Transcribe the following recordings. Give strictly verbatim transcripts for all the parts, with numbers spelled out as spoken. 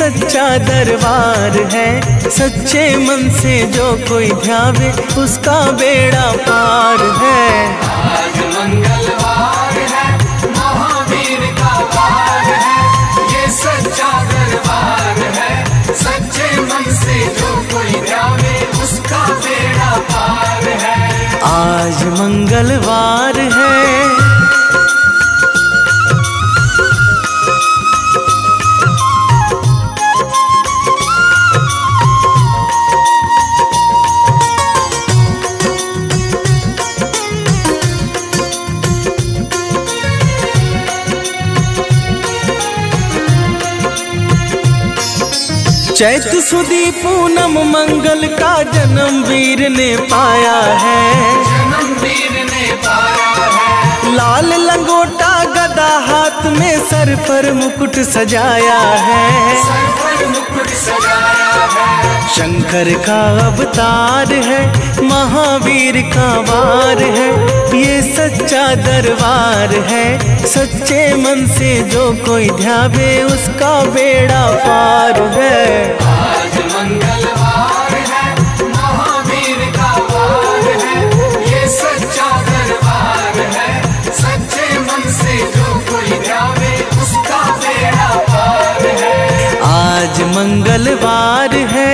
सच्चा दरबार है, सच्चे मन से जो कोई ध्यावे उसका बेड़ा पार है। आज मंगलवार है, महावीर का वार है, ये सच्चा दरबार है, सच्चे मन से जो कोई ध्यावे उसका बेड़ा पार है। आज मंगलवार है, चैत सुदी पूनम मंगल का जन्म वीर ने पाया है, जन्म वीर ने पाया है। लाल लंगोटा गदा हाथ में सर पर मुकुट सजाया है, सर पर मुकुट सजाया है। शंकर का अवतार है, महावीर का वार है, ये सच्चा दरबार है, सच्चे मन से जो कोई ध्यावे उसका बेड़ा पार है। आज मंगलवार है, महावीर का वार है, ये सच्चा दरबार है, सच्चे मन से जो कोई ध्यावे उसका बेड़ा पार है। आज मंगलवार है,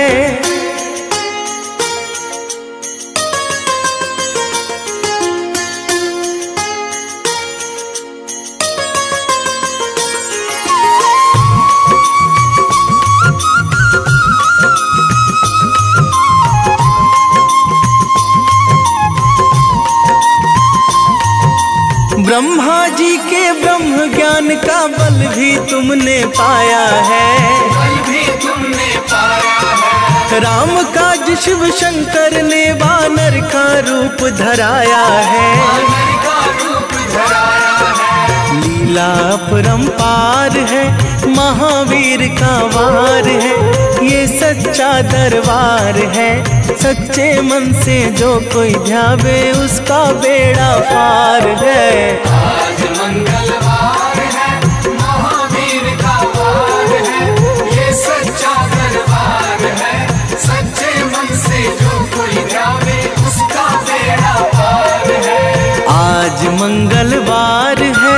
ब्रह्मा जी के ब्रह्म ज्ञान का बल भी तुमने पाया है, बल भी तुमने पाया है। राम काज शिव शंकर ने वानर का रूप धराया है, वानर का रूप धराया है। लीला अपरंपार है, महावीर का वार है, ये सच्चा दरबार है, सच्चे मन से जो कोई ध्यावे उसका बेड़ा पार है। आज मंगलवार है, महावीर का वार है, ये सच्चा दरबार है, सच्चे मन से जो कोई ध्यावे उसका बेड़ा पार है। आज मंगलवार है,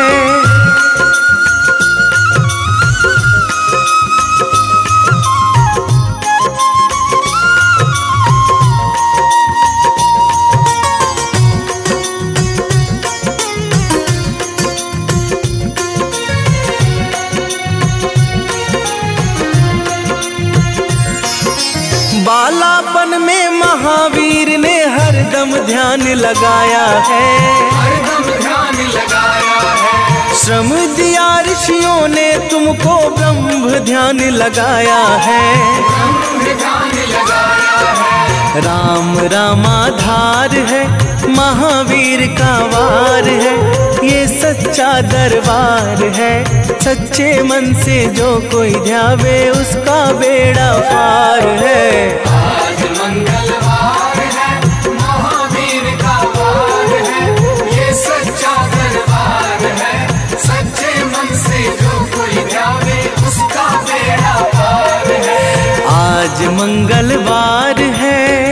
बालापन में महावीर ने हरदम ध्यान लगाया है, हरदम ध्यान लगाया है। श्रम दिया ऋषियों ने तुमको ब्रह्म ध्यान लगाया है, ब्रह्म ध्यान लगाया है। राम रामाधार है, महावीर का वार है, ये सच्चा दरबार है, सच्चे मन से जो कोई ध्यावे उसका बेड़ा पार है। आज मंगलवार है, महावीर का वार है, ये सच्चा दरबार है, सच्चे मन से जो कोई ध्यावे उसका बेड़ा पार है। आज मंगलवार है,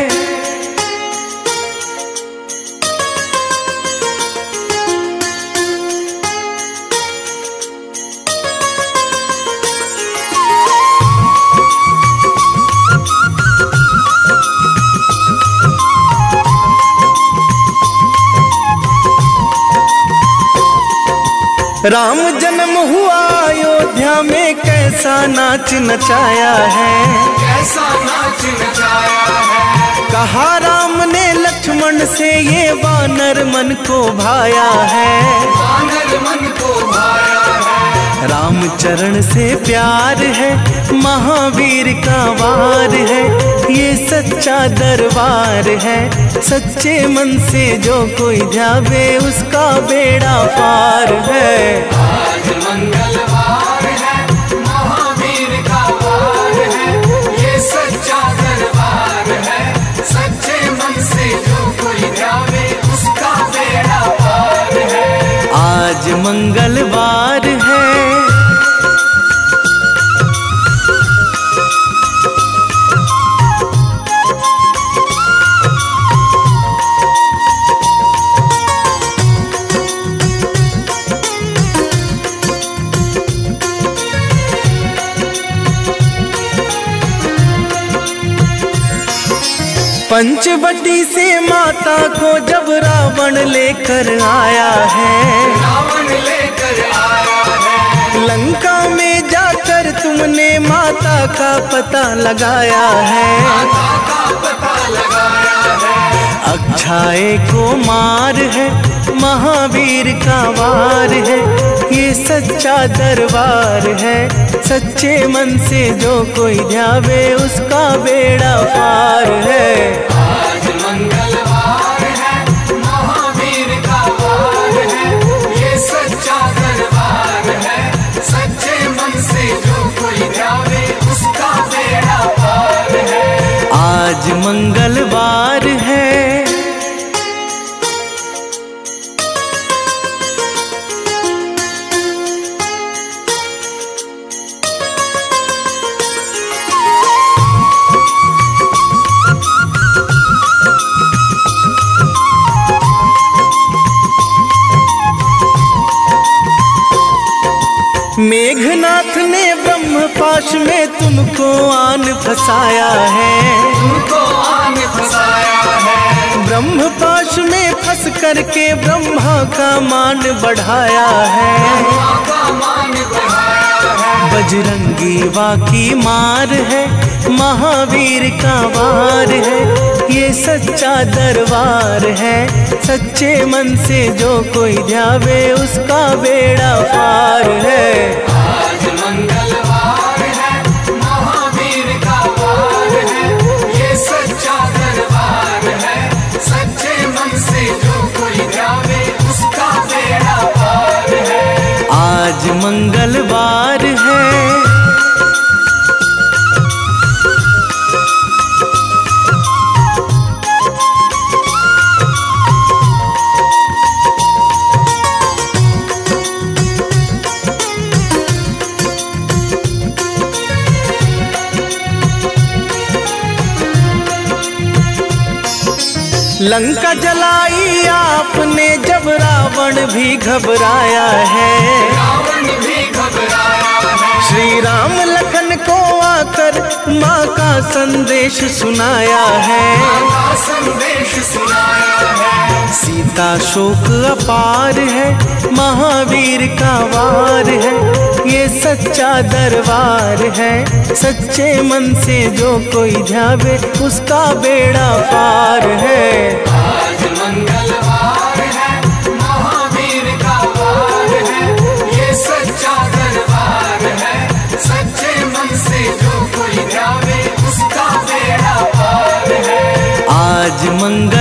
राम जन्म हुआ अयोध्या में कैसा नाच नचाया है, कैसा नाच नचाया है। कहा राम ने लक्ष्मण से ये वानर मन को भाया है, वानर मन को भाया है। राम चरण से प्यार है, महावीर का वार है, ये सच्चा दरबार है, सच्चे मन से जो कोई ध्यावे उसका बेड़ा पार है। आज मंगलवार है, महावीर का वार है, ये सच्चा दरबार है, सच्चे मन से जो कोई ध्यावे उसका बेड़ा पार है। आज मंगलवार है, पंचवटी से माता को जब रावण लेकर आया है, रावण लेकर आया है, लंका में जाकर तुमने माता का पता लगाया है, माता का पता लगाया है। अक्षय को मार है, महावीर का वार है, ये सच्चा दरबार है। सच्चे मन से जो कोई ध्यावे उसका बेड़ा पार है। आज मंगलवार है, महावीर का वार है, ये सच्चा दरबार है। सच्चे मन से जो कोई ध्यावे उसका बेड़ा पार है। आज मंगलवार है, मेघनाथ ने ब्रह्मपाश में तुमको आन फंसाया है, तुमको आन फंसाया है, ब्रह्मपाश में फंस करके ब्रह्मा का मान बढ़ाया है। ब्रह्मा का मान बढ़ाया है। बजरंगी वाकी मार है, महावीर का वार है, ये सच्चा दरबार है। सच्चे मन से जो कोई ध्यावे उसका बेड़ा पार है। आज मंगलवार है, महावीर का वार है, ये सच्चा दरबार है। सच्चे मन से जो कोई ध्यावे उसका बेड़ा पार है। आज मंगलवार है, लंका जलाई आपने जब रावण भी घबराया है, रावण भी घबराया है। श्री राम लखन को आकर माँ का संदेश सुनाया है। माँ का संदेश सुनाया है। सीता शोक अपार है, महावीर का वार है, ये सच्चा दरबार है। सच्चे मन से जो कोई ध्यावे उसका बेड़ा पार है। आज मंगलवार है, महावीर का वार है, ये सच्चा दरबार है। सच्चे मन से जो कोई ध्यावे उसका बेड़ा पार है। आज मंगल